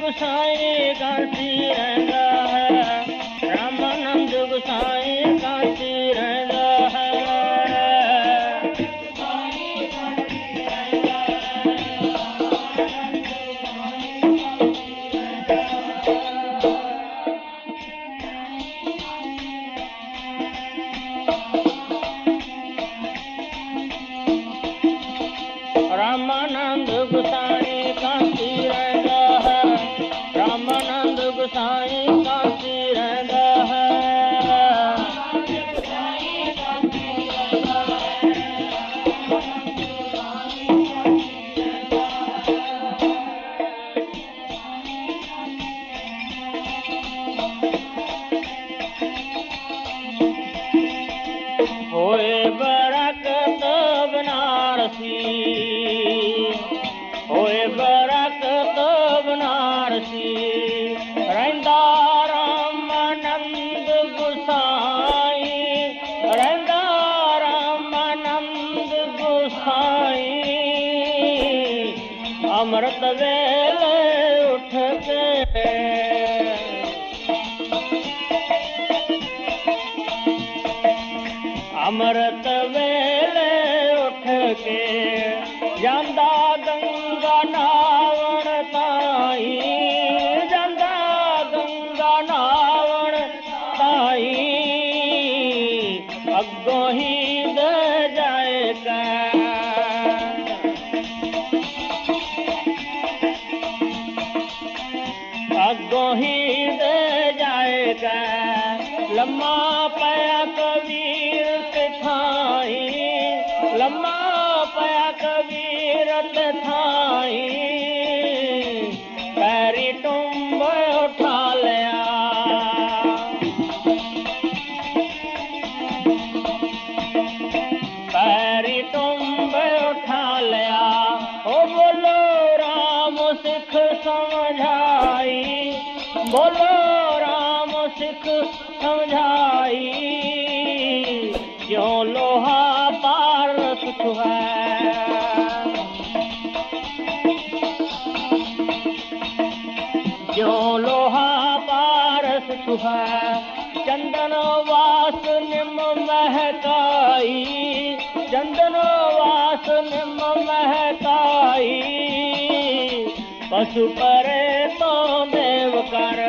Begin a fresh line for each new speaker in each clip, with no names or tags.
गोसाई कांसी रहंदा है, रामानंद गोसाई कांसी रहंदा है। रामानंद गोसाई कांसी रहंदा है, रामानंद गोसाई कांसी रहंदा है। होए बरकत बनारसी, होए बरकत बनारसी, रहंदा रामानंद गोसाई, रहंदा रामानंद गोसाई। अमृत वेले उठ के, अमृत वेले उठ के, जांदा गंगा नावण ताई, जांदा गंगा नावण ताई। अगों ही दे जाएगा, अगों ही दे जाएगा। लम्मा पाया कबीर ते थाई, लम्मा पाया कबीर ते थाई। पैरी टुंब उठा लिया, पैरी टुंब उठा लिया। ओ बोलो राम सिख समझाई, बोलो राम सिख समझाई। क्यों लोहा पारस है, क्यों लोहा पारस है। चंदन वास निम महकाई, चंदन वास निम महकाई। पशु परे तो देव कर,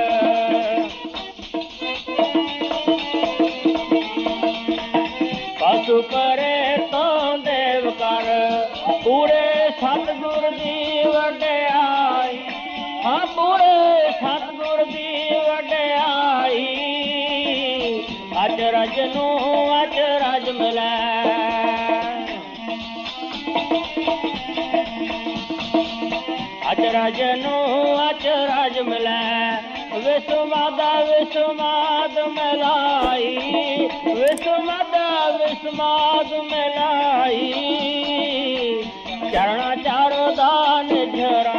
पशु परे तो देव कर। पूरे सतगुर दी वड्याई, हाँ पूरे सतगुर दी वड्याई। अचरज नू अचरज मिलै, अचरज नू अचरज मिलै। विस्मादा विस्माद मिलाई, विस्मादा विस्माद मिलाई। चरणा चारो दान झरा,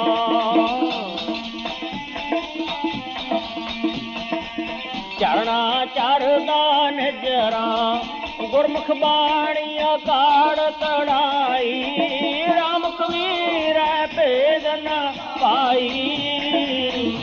चरणा चार दान जरा। गुरमुख बाणी अकाड़ कड़ाई, राम कबीर भेद न पाई।